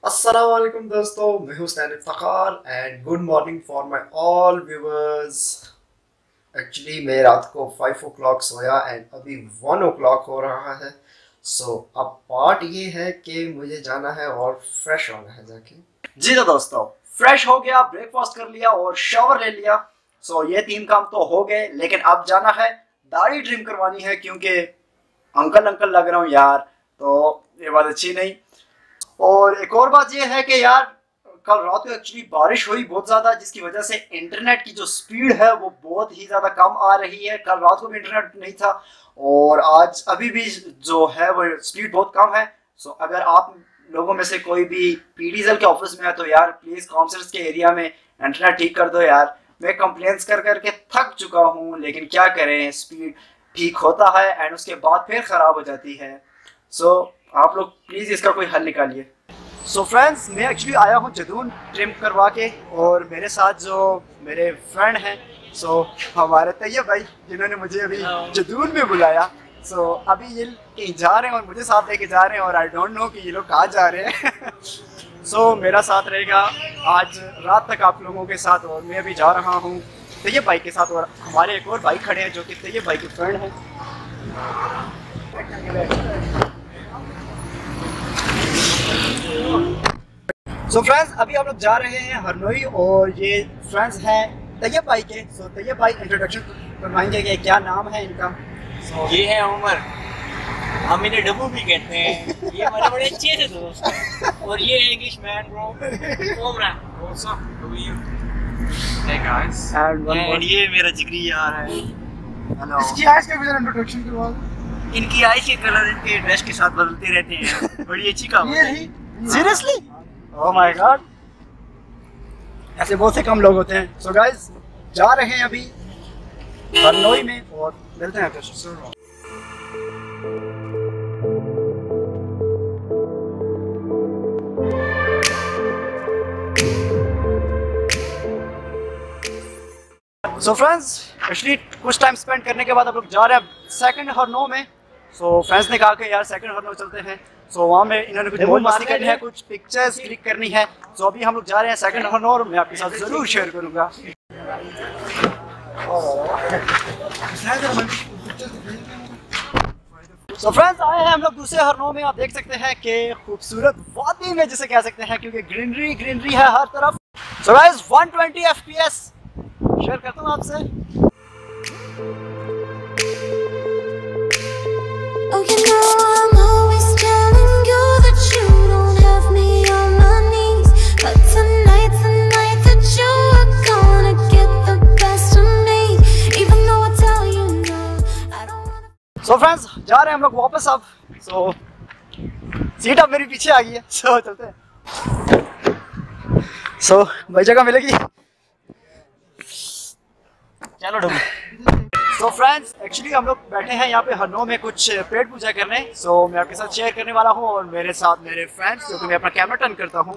अस्सलाम वालेकुम दोस्तों, मैं हूं सैनिक Fakhar and good morning for my all viewers. Actually मैं रात को 5 o'clock सोया एंड अभी 1 o'clock हो रहा है। अब पार्ट ये है कि मुझे जाना है और फ्रेश होना है जाके। जी तो दोस्तों, फ्रेश हो गया, ब्रेकफास्ट कर लिया और शावर ले लिया। ये 3 काम तो हो गए, लेकिन अब जाना है, दाढ़ी ट्रिम करवानी है क्योंकि अंकल अंकल लग रहा हूँ यार, तो ये बात अच्छी नहीं। और एक और बात यह है कि यार कल रात को एक्चुअली बारिश हुई बहुत ज़्यादा, जिसकी वजह से इंटरनेट की जो स्पीड है वो बहुत ही ज़्यादा कम आ रही है। कल रात को भी इंटरनेट नहीं था और आज अभी भी जो है वो स्पीड बहुत कम है। अगर आप लोगों में से कोई भी पीडीएसएल के ऑफिस में है तो यार प्लीज़ कॉमसर्स के एरिया में इंटरनेट ठीक कर दो यार। मैं कंप्लेंट्स कर करके थक चुका हूँ, लेकिन क्या करें, स्पीड ठीक होता है एंड उसके बाद फिर ख़राब हो जाती है। आप लोग प्लीज़ इसका कोई हल निकालिए। फ्रेंड्स, मैं एक्चुअली आया हूँ जदून ट्रिम करवा के, और मेरे साथ जो मेरे फ्रेंड हैं हमारे तैयब भाई, जिन्होंने मुझे अभी जदून में बुलाया। अभी ये कहीं जा रहे हैं और मुझे साथ लेके जा रहे हैं और आई डोंट नो कि ये लोग कहाँ जा रहे हैं। मेरा साथ रहेगा आज रात तक आप लोगों के साथ, और मैं अभी जा रहा हूँ तैयब भाई के साथ, और हमारे एक और भाई खड़े हैं जो कि तैयब भाई के फ्रेंड हैं। फ्रेंड्स, अभी हम लोग जा रहे हैं हरनोई, और ये फ्रेंड्स हैं तैयब भाई के। तैयब भाई इंट्रोडक्शन करवाएंगे कि क्या नाम है इनका। ये है उमर, हम इन्हें डब्बू भी कहते हैं। ये हमारे बड़े अच्छे से दोस्त, और ये है English man bro Umar. What's up, how are you? Hey guys, and ये मेरा जिगरी यार है। हेलो। इसकी आइज का भी इंट्रोडक्शन करवाओ। इनकी आइज के कलर इनके ड्रेस के साथ बदलते रहते हैं। बड़ी अच्छी काम है। सीरियसली? ओह माय गॉड, ऐसे बहुत से कम लोग होते हैं। गाइस, जा रहे हैं अभी हरनोई में और मिलते हैं फिर। फ्रेंड्स, एक्चुअली कुछ टाइम स्पेंड करने के बाद हम लोग जा रहे हैं सेकंड हरनौ में। फ्रेंड्स ने कहा कि यार सेकंड हरनौ चलते हैं। वहाँ में इन्होंने कुछ मौज मस्ती करनी है, कुछ पिक्चर्स क्लिक करनी है। अभी हम लोग जा रहे हैं सेकंड हरनौ, और मैं आपके साथ जरूर शेयर करूँगा। फ्रेंड्स, आए हैं हम लोग दूसरे हरनौ में। आप देख सकते हैं कि खूबसूरत वादी में जिसे कह सकते हैं, क्योंकि ग्रीनरी ग्रीनरी है हर तरफ। गाइस, 120 FPS शेयर करता हूँ आपसे। Oh, you know I'm always telling you that you don't have me on my knees, but tonight's the night that you are gonna get the best of me, even though I tell you no, I don't wanna. Friends, जा रहे हैं हम लोग वापस अब। Seat अब मेरी पीछे आ गई है। चलते हैं। भाई जगह मिलेगी? चलो डब्बू। फ्रेंड्स, एक्चुअली हम लोग बैठे हैं यहाँ पे हरनौ में कुछ पेट पूजा करने। मैं आपके साथ शेयर करने वाला हूँ, और मेरे साथ मेरे फ्रेंड्स, क्योंकि मैं अपना कैमरा टर्न करता हूँ।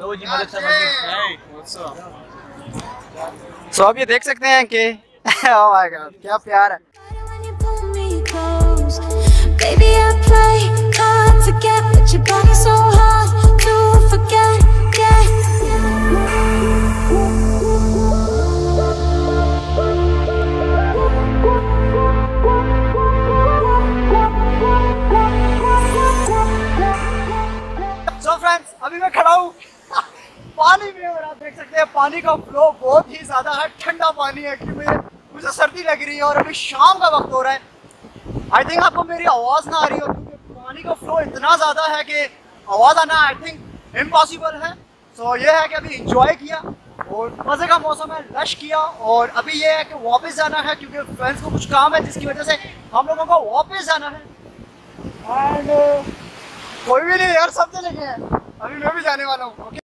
अब ये देख सकते हैं कि ओह माय गॉड, क्या प्यार है। When you pull me close, baby, I play hard to get, but your body's so hard to forget. Friends, अभी मैं खड़ा हूँ पानी में, और आप देख सकते हैं पानी का फ्लो बहुत ही ज्यादा है, ठंडा पानी है। क्योंकि मुझे सर्दी लग रही है और अभी शाम का वक्त हो रहा है। आई थिंक आपको मेरी आवाज़ ना आ रही हो, क्योंकि पानी का फ्लो इतना ज़्यादा है कि आवाज़ आना आई थिंक इम्पॉसिबल है। ये है कि अभी इंजॉय किया और मज़े का मौसम है, लश किया, और अभी ये है कि वापस जाना है, क्योंकि फ्रेंड्स को कुछ काम है जिसकी वजह से हम लोगों को वापस जाना है। एंड कोई भी नहीं यार, सब चले गए हैं, अभी मैं भी जाने वाला हूँ। Okay.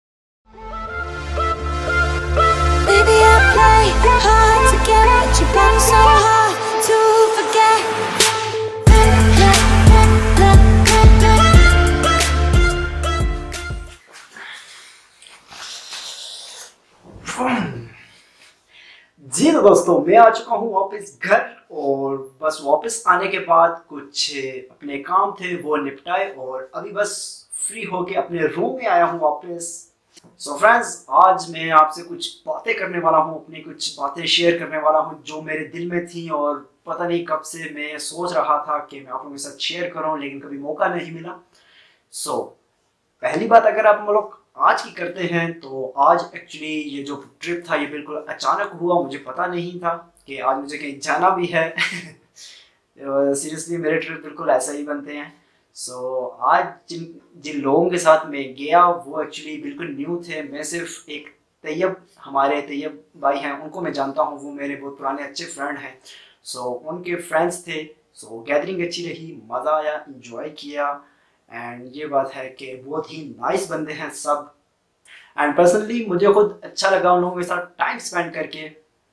Baby, I play hard to get, but your body's so hard to forget. जी तो दोस्तों, मैं आ चुका हूँ वापस घर, और बस वापस आने के बाद कुछ अपने काम थे वो निपटाए, और अभी बस फ्री होके अपने रूम में आया हूँ वापस। सो फ्रेंड्स, आज मैं आपसे कुछ बातें करने वाला हूँ, अपनी कुछ बातें शेयर करने वाला हूँ जो मेरे दिल में थी और पता नहीं कब से मैं सोच रहा था कि मैं आप लोगों के साथ शेयर करूँ, लेकिन कभी मौका नहीं मिला। सो पहली बात अगर आप हम लोग आज की करते हैं तो आज एक्चुअली ये जो ट्रिप था ये बिल्कुल अचानक हुआ, मुझे पता नहीं था कि आज मुझे कहीं जाना भी है। सीरियसली मेरे ट्रिप बिल्कुल ऐसा ही बनते हैं। सो आज जिन जिन लोगों के साथ मैं गया वो एक्चुअली बिल्कुल न्यू थे। मैं सिर्फ एक तैयब, हमारे तैयब भाई हैं, उनको मैं जानता हूँ, वो मेरे बहुत पुराने अच्छे फ्रेंड हैं। सो उनके फ्रेंड्स थे। सो गैदरिंग अच्छी रही, मज़ा आया, इंजॉय किया। एंड ये बात है कि बहुत ही नाइस बंदे हैं सब। एंड पर्सनली मुझे खुद अच्छा लगा उन लोगों के साथ टाइम स्पेंड करके।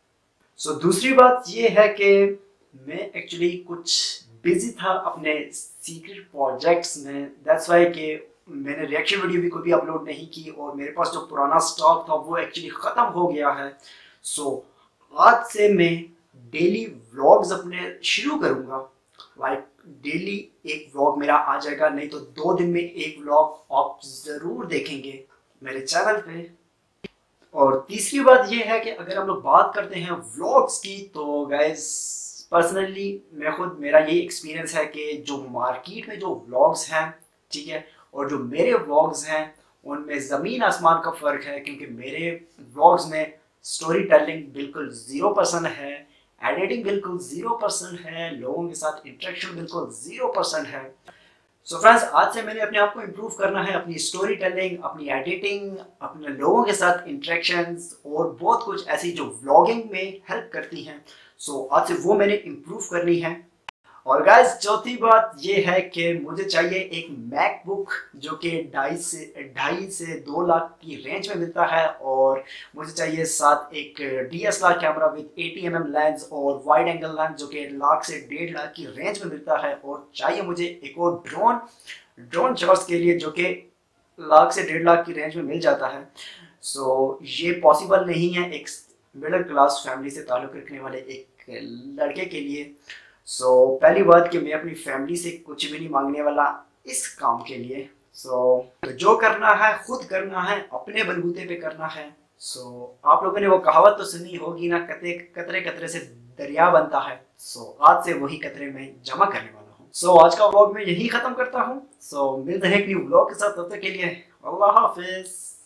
सो दूसरी बात ये है कि मैं एक्चुअली कुछ बिजी था अपने सीक्रेट प्रोजेक्ट्स में, दैट्स वाई कि मैंने रिएक्शन वीडियो भी कभी अपलोड नहीं की और मेरे पास जो पुराना स्टॉक था वो एक्चुअली ख़त्म हो गया है। सो आज से मैं डेली व्लॉग्स अपने शुरू करूँगा। लाइक डेली एक व्लॉग मेरा आ जाएगा, नहीं तो 2 दिन में एक व्लॉग आप ज़रूर देखेंगे मेरे चैनल पे। और तीसरी बात ये है कि अगर हम लोग बात करते हैं व्लॉग्स की तो गाइस पर्सनली मैं खुद, मेरा ये एक्सपीरियंस है कि जो मार्केट में जो व्लॉग्स हैं, ठीक है, और जो मेरे व्लॉग्स हैं उनमें ज़मीन आसमान का फ़र्क है। क्योंकि मेरे व्लॉग्स में स्टोरी टेलिंग बिल्कुल 0% है, एडिटिंग बिल्कुल 0% है, लोगों के साथ इंटरेक्शन बिल्कुल 0% है। सो फ्रेंड्स, आज से मैंने अपने आप को इम्प्रूव करना है, अपनी स्टोरी टेलिंग, अपनी एडिटिंग, अपने लोगों के साथ इंटरेक्शंस और बहुत कुछ ऐसी जो व्लॉगिंग में हेल्प करती हैं। सो आज से वो मैंने इम्प्रूव करनी है। और गाइस चौथी बात ये है कि मुझे चाहिए एक मैकबुक जो कि 2.5 से 2 लाख की रेंज में मिलता है, और मुझे चाहिए साथ एक DSLR camera with 80mm lens और वाइड एंगल लेंस जो कि 1 लाख से 1.5 लाख की रेंज में मिलता है। और चाहिए मुझे एक और ड्रोन शॉट्स के लिए जो कि 1 लाख से 1.5 लाख की रेंज में मिल जाता है। सो ये पॉसिबल नहीं है एक मिडिल क्लास फैमिली से ताल्लुक़ रखने वाले एक लड़के के लिए। सो पहली बात कि मैं अपनी फैमिली से कुछ भी नहीं मांगने वाला इस काम के लिए। तो जो करना है खुद करना है, अपने बलबूते पे करना है। आप लोगों ने वो कहावत तो सुनी होगी ना, कतरे कतरे से दरिया बनता है। आज से वही कतरे में जमा करने वाला हूँ। आज का व्लॉग मैं यही ख़त्म करता हूँ। मिलते हैं एक न्यू व्लॉग के साथ, तब तक के लिए अल्लाह हाफिज़।